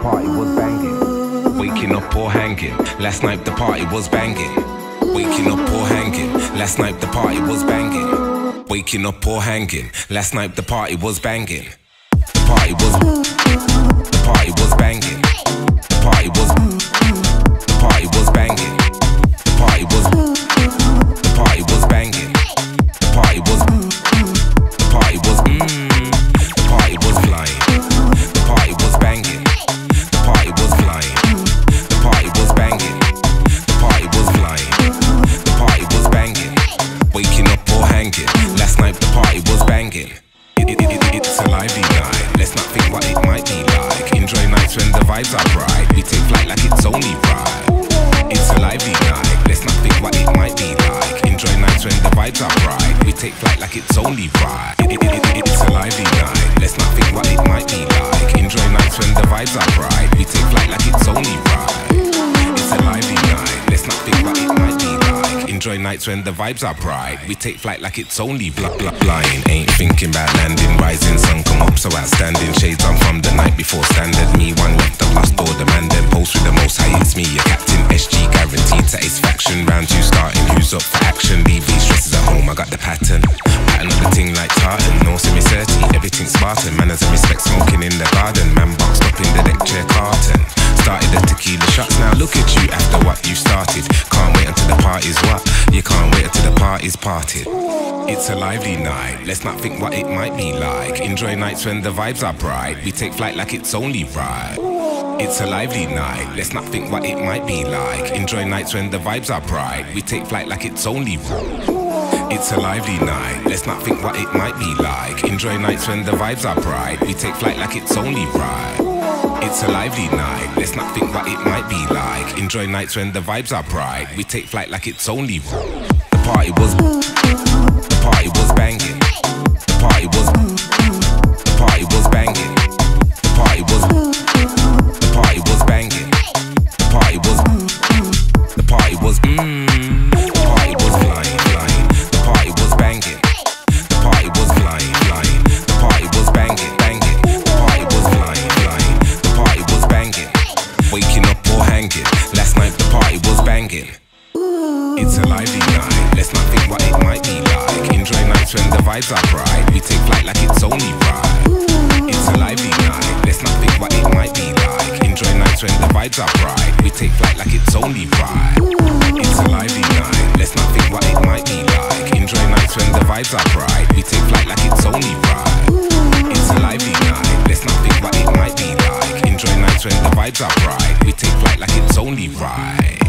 party was banging. Waking up or hanging, last night the party was banging. Waking up or hanging, last night the party was banging. Waking up or hanging, last night the party was banging. The party was banging. The party was banging. The party was banging. The party was the party was banging. The party was the party was flying. The party was banging. The party was flying. The party was banging. The party was flying. The party was banging. Waking up or hanging, last night the party was banging. It's a lively night, let's not think what it might be like. Enjoy nights when the vibes are bright, we take flight like it's only right. It's a lively night, let's not think what it might be like. Enjoy nights when the vibes are bright, we take flight like it's only right. It's a lively night, let's not think what it might be like. Enjoy nights when the vibes are bright, we take flight like it's only right. It's a lively night, let's not think what it might be like. Enjoy nights when the vibes are bright, we take flight like it's only flying. Ain't thinking about landing, rising sun come up so outstanding. Shades on from the night before, standard me one left, I've lost all the man. Then post with the most high, it's me, your captain SG, guaranteed satisfaction. Round two starting, who's up for action? Leave these stresses at home, I got the pattern. Another thing like tartan, no semi-30, everything Spartan. Manners and respect, smoking in the garden. Man boxed up in the deck chair carton. Started the tequila shots, now look at you after what you started. Can't wait until the party's what? You can't wait until the party's parted. It's a lively night, let's not think what it might be like. Enjoy nights when the vibes are bright, we take flight like it's only right. It's a lively night, let's not think what it might be like. Enjoy nights when the vibes are bright, we take flight like it's only right. It's a lively night, let's not think what it might be like. Enjoy nights when the vibes are bright, we take flight like it's only right. It's a lively night, let's not think what it might be like. Enjoy nights when the vibes are bright, we take flight like it's only right. The party was banging. The party was banging. The party was banging. The party was banging. The party was the party was flying. The party was banging. The party was flying. The party was banging. The party was flying. The party was banging. Waking up or hanging, last night the party was banging. It's a lively night, let's not think what it might be like. Enjoy nights when the vibes are bright, we take flight like it's only right. It's a lively night, let's not think what it might be like. Enjoy nights when the vibes are bright, we take flight like it's only right. It's a lively night, let's not think what it might be like. Enjoy nights when the vibes are bright, we take flight like it's only right. It's a lively night, let's not think what it might be like. Enjoy nights when the vibes are bright, we take flight like it's only right.